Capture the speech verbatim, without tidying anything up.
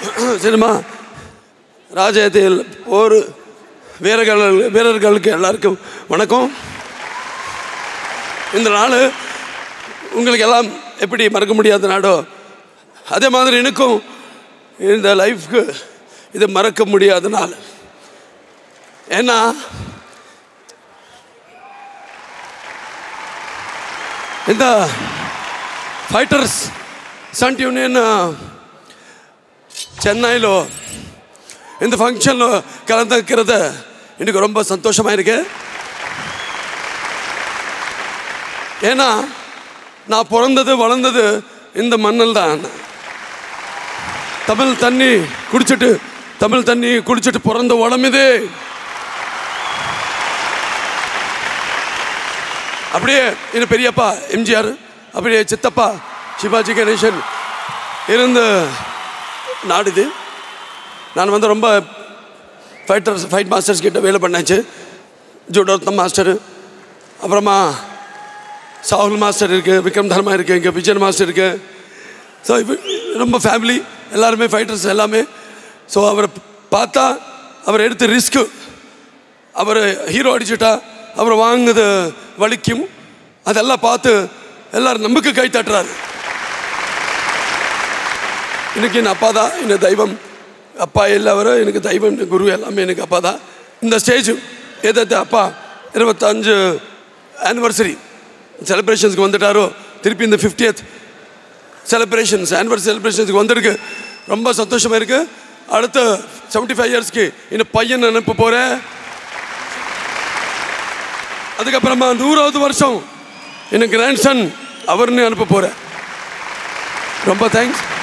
Cinema ராஜ்யத்தில் ஒரு வீரர்கள் வீரர்களுக்கு எல்லாருக்கும் வணக்கம். இந்த நாள் உங்களுக்கு எல்லாம் எப்படி மறக்க முடியாத நாடோ அதே மாதிரி எனக்கும் இந்த லைஃப்க்கு இது மறக்க முடியாத நாள். ஏன்னா இந்த ஃபைட்டர்ஸ் சன்ட் யூனியன் சென்னையில் இந்த ஃபங்க்ஷனில் கலந்துக்கிறது எனக்கு ரொம்ப சந்தோஷமாக இருக்கு. ஏன்னா நான் பிறந்தது வளர்ந்தது இந்த மண்ணில் தான். தமிழ் தண்ணி குடிச்சிட்டு தமிழ் தண்ணி குடிச்சிட்டு பிறந்த உடம்பு இது. அப்படியே என் பெரியப்பா எம்ஜிஆர், அப்படியே சித்தப்பா சிவாஜி கணேசன் இருந்த நாடு இது. நான் வந்து ரொம்ப ஃபைட்டர்ஸ் ஃபைட் மாஸ்டர்ஸ் கிட்ட வேலை பண்ணாச்சு. ஜூடோரத்னம் மாஸ்டரு, அப்புறமா சாகுல் மாஸ்டர் இருக்குது, விக்ரம் தர்மா இருக்குது, இங்கே விஜயன் மாஸ்டர் இருக்குது. ஸோ இப்போ ரொம்ப ஃபேமிலி எல்லாருமே ஃபைட்டர்ஸ் எல்லாமே. ஸோ அவரை பார்த்தா அவர் எடுத்த ரிஸ்க்கு, அவர் ஹீரோ அடிச்சுட்டா அவர் வாங்குது வலிக்கும், அதெல்லாம் பார்த்து எல்லோரும் நம்பிக்கை கை தட்டுறாரு. எனக்கு என் அப்பா தான் என் தெய்வம். அப்பா எல்லாவர எனக்கு தெய்வம், குரு எல்லாமே எனக்கு அப்பா தான். இந்த ஸ்டேஜ் எதாவது அப்பா இருபத்தஞ்சு ஆனிவர்சரி செலிப்ரேஷன்ஸ்க்கு வந்துட்டாரோ, திருப்பி இந்த ஃபிஃப்டியத் செலிப்ரேஷன்ஸ் ஆனிவர்சரி செலிப்ரேஷன்ஸ்க்கு வந்திருக்கு. ரொம்ப சந்தோஷமாக இருக்குது. அடுத்த செவன்ட்டி ஃபைவ் இயர்ஸ்க்கு இன்னும் பையன் அனுப்ப போகிறேன். அதுக்கப்புறமா நூறாவது வருஷம் எனக்கு கிராண்ட் சன் அவர்னு அனுப்ப போகிறேன். ரொம்ப தேங்க்ஸ்.